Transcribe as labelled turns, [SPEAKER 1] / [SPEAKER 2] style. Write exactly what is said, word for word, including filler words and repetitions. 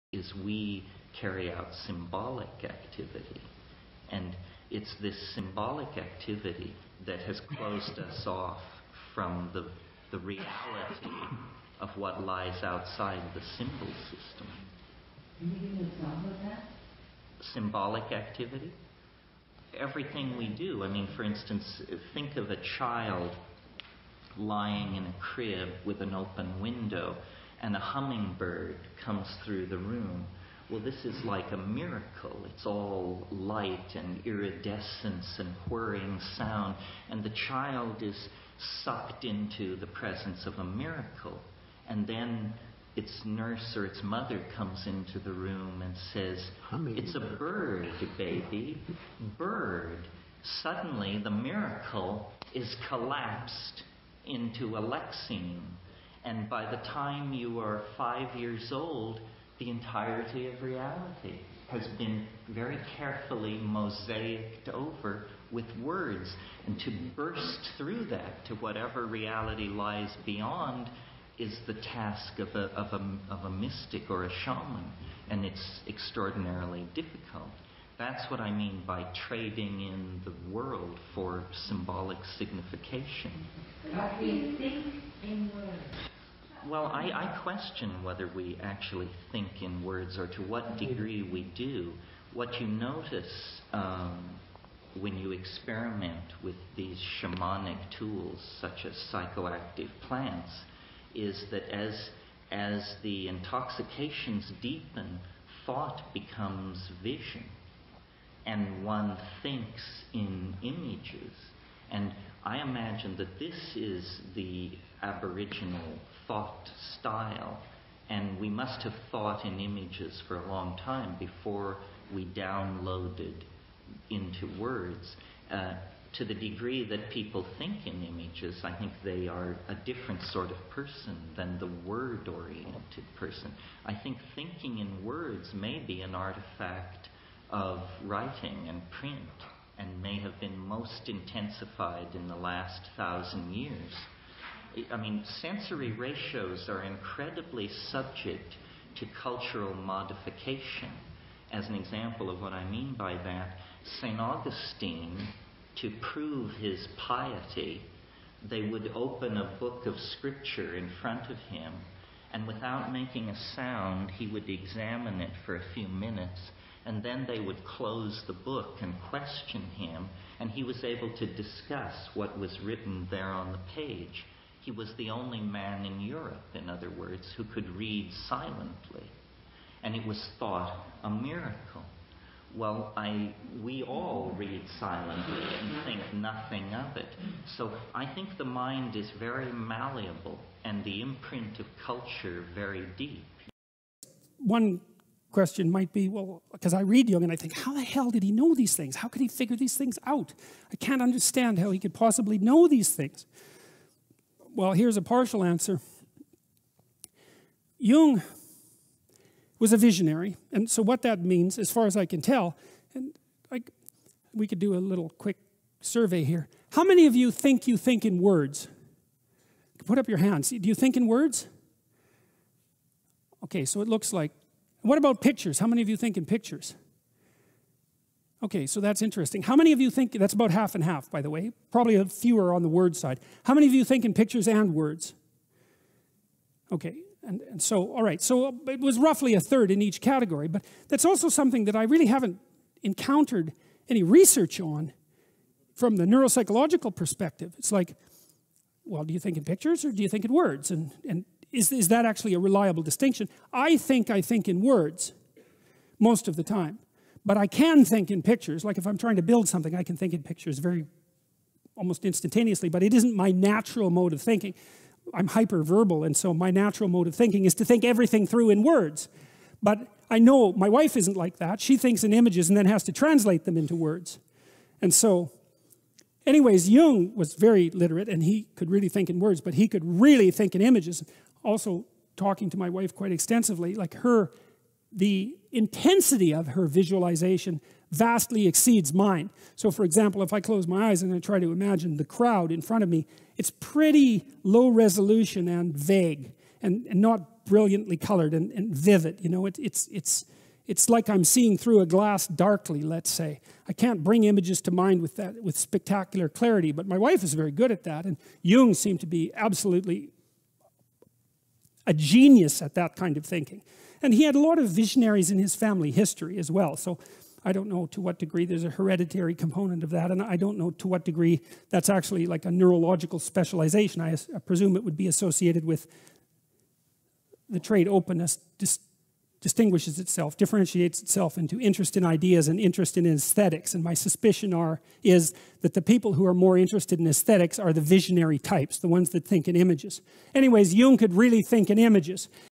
[SPEAKER 1] is we carry out symbolic activity. And it's this symbolic activity that has closed us off from the, the reality of what lies outside the symbol system.
[SPEAKER 2] Can you give an example of that?
[SPEAKER 1] Symbolic activity? Everything we do. I mean, for instance, think of a child lying in a crib with an open window and a hummingbird comes through the room. Well, this is like a miracle. It's all light and iridescence and whirring sound, and the child is sucked into the presence of a miracle. And then its nurse or its mother comes into the room and says, "It's a bird, baby, bird." Suddenly, the miracle is collapsed into a lexeme. And by the time you are five years old, the entirety of reality has been very carefully mosaicked over with words. And to burst through that to whatever reality lies beyond is the task of a, of a, of a mystic or a shaman. And it's extraordinarily difficult. That's what I mean by trading in the world for symbolic signification.
[SPEAKER 2] What do you think in words?
[SPEAKER 1] Well, I, I question whether we actually think in words or to what degree we do. What you notice um, when you experiment with these shamanic tools, such as psychoactive plants, is that as, as the intoxications deepen, thought becomes vision. And one thinks in images. And I imagine that this is the Aboriginal thought style. And we must have thought in images for a long time before we downloaded into words. Uh, to the degree that people think in images, I think they are a different sort of person than the word-oriented person. I think thinking in words may be an artifact of writing and print, and may have been most intensified in the last thousand years. I mean, sensory ratios are incredibly subject to cultural modification. As an example of what I mean by that, Saint Augustine, to prove his piety, they would open a book of scripture in front of him, and without making a sound, he would examine it for a few minutes, and then they would close the book and question him, and he was able to discuss what was written there on the page. He was the only man in Europe, in other words, who could read silently. And it was thought a miracle. Well, I, we all read silently and think nothing of it. So I think the mind is very malleable and the imprint of culture very deep.
[SPEAKER 3] One question might be, well, because I read Jung and I think, how the hell did he know these things? How could he figure these things out? I can't understand how he could possibly know these things. Well, here's a partial answer. Jung was a visionary, and so what that means, as far as I can tell, and I, we could do a little quick survey here. How many of you think you think in words? Put up your hands. Do you think in words? Okay, so it looks like. What about pictures? How many of you think in pictures? Okay, so that's interesting. How many of you think, that's about half and half, by the way. Probably a fewer on the word side. How many of you think in pictures and words? Okay, and, and so, all right, so it was roughly a third in each category, but that's also something that I really haven't encountered any research on from the neuropsychological perspective. It's like, well, do you think in pictures or do you think in words? And, and is, is that actually a reliable distinction? I think I think in words most of the time. But I can think in pictures. Like if I'm trying to build something, I can think in pictures very almost instantaneously, but it isn't my natural mode of thinking. I'm hyperverbal, and so my natural mode of thinking is to think everything through in words. But I know my wife isn't like that. She thinks in images and then has to translate them into words. And so, anyways, Jung was very literate, and he could really think in words, but he could really think in images. Also, talking to my wife quite extensively, like her, the intensity of her visualization vastly exceeds mine. So for example, if I close my eyes and I try to imagine the crowd in front of me, it's pretty low resolution and vague, and, and not brilliantly colored and, and vivid. You know, it, it's, it's, it's like I'm seeing through a glass darkly, let's say. I can't bring images to mind with that, with spectacular clarity, but my wife is very good at that, and Jung seemed to be absolutely a genius at that kind of thinking. And he had a lot of visionaries in his family history as well, so I don't know to what degree there's a hereditary component of that, and I don't know to what degree that's actually like a neurological specialization. I, I presume it would be associated with the trait openness, dis distinguishes itself, differentiates itself into interest in ideas and interest in aesthetics. And my suspicion are, is that the people who are more interested in aesthetics are the visionary types, the ones that think in images. Anyways, Jung could really think in images.